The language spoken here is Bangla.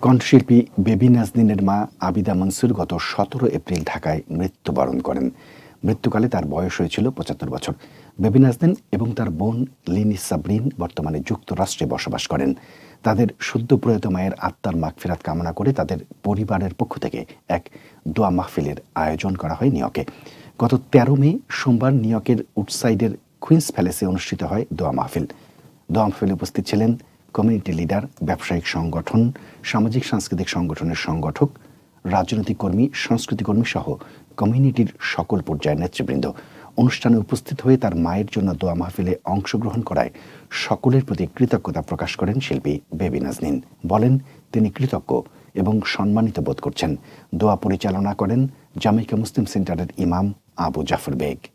কণ্ঠশিল্পী বেবি নাজনীনের মা আবিদা মনসুর গত 17 এপ্রিল ঢাকায় মৃত্যুবরণ করেন। মৃত্যুকালে তার বয়স হয়েছিল 75 বছর। বেবি নাজনীন এবং তার বোন লিনি সাবরিন বর্তমানে যুক্তরাষ্ট্রে বসবাস করেন। তাদের সদ্য প্রয়াত মায়ের আত্মার মাগফিরাত কামনা করে তাদের পরিবারের পক্ষ থেকে এক দোয়া মাহফিলের আয়োজন করা হয় নিউইয়র্কে। গত 13 মে সোমবার নিউইয়র্কের উডসাইডের কুইন্স প্যালেসে অনুষ্ঠিত হয় দোয়া মাহফিল। দোয়া মাহফিলে উপস্থিত ছিলেন কমিউনিটি লিডার, ব্যবসায়িক সংগঠন, সামাজিক সাংস্কৃতিক সংগঠনের সংগঠক, রাজনৈতিক কর্মী, সংস্কৃতি কর্মী সহ কমিউনিটির সকল পর্যায়ের নেতৃবৃন্দ। অনুষ্ঠানে উপস্থিত হয়ে তার মায়ের জন্য দোয়া মাহফিলে অংশগ্রহণ করায় সকলের প্রতি কৃতজ্ঞতা প্রকাশ করেন শিল্পী বেবি নাজনীন। বলেন তিনি কৃতজ্ঞ এবং সম্মানিত বোধ করছেন। দোয়া পরিচালনা করেন জামাইকা মুসলিম সেন্টারের ইমাম আবু জাফর বেগ।